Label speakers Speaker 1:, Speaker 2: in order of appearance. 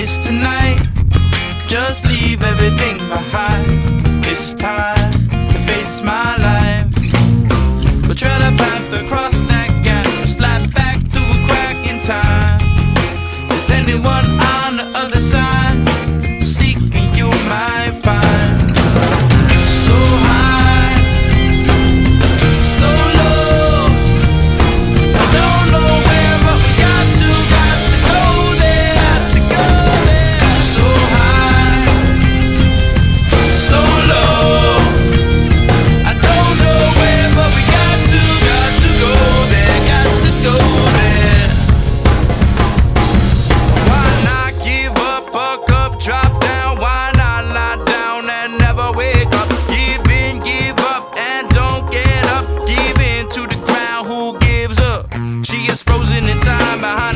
Speaker 1: race tonight. Just leave everything behind. It's time to face my life. We'll tread a path across that gap, we'll slap back to a crack in time. Is anyone on the other side? Seeking you might find. So high, so low, I don't know where, but we got to go there, got to go there. So high, so low, I don't know where, but we got to go there, got to go there. Why not give up, buck up, drop down? Why not lie down and never wake up? Give in, give up, and don't get up. Give in to the ground, who gives up? She is frozen in time behind